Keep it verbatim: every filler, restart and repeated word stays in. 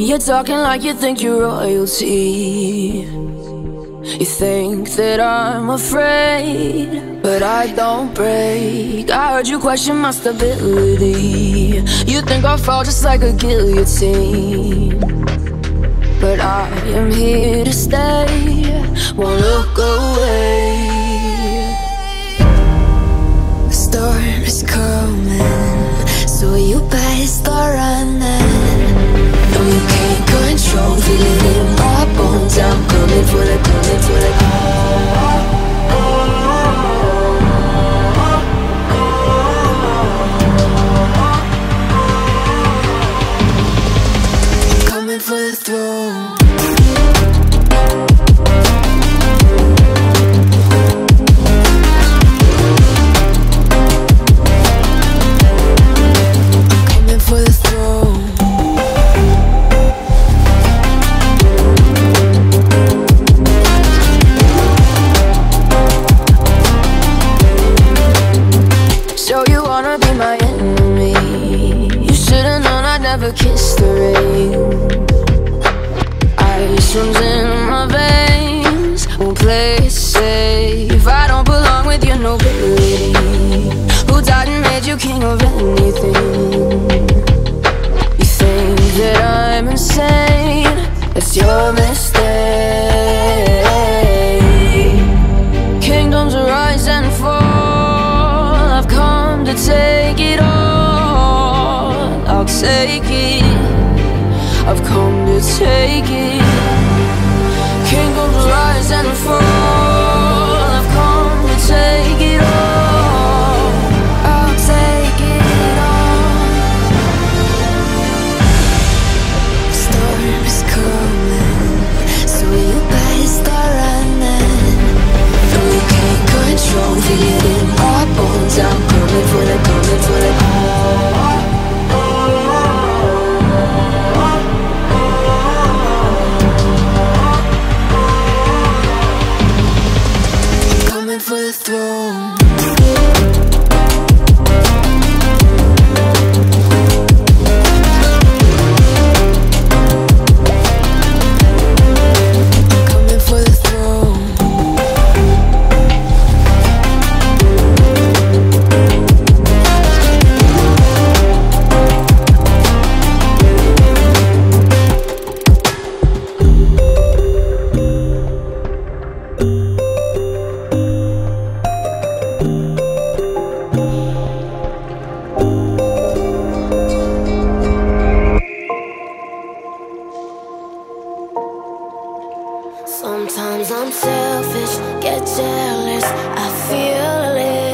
You're talking like you think you're royalty. You think that I'm afraid, but I don't break. I heard you question my stability. You think I'll fall just like a guillotine, but I am here to stay, won't look away. The storm is coming, so you better start running. No, you can't control, feel it in my bones. I'm coming for the, coming for the coming for the throne. Kiss the rain. Ice runs in my veins. Won't play it safe. I don't belong with your nobility. Who died and made you king of anything? You think that I'm insane? It's your mistake. Kingdoms rise and fall. I've come to take it all. I'll take it. I've come to take it. Kingdoms rise and fall. I've come to take it all. I'll take it all. Storm is coming, so you better start running. No, you can't control, feel it in my bones. I'm coming for the, coming for the for the throne. Coming for the throne. Sometimes I'm selfish, get jealous, I feel a little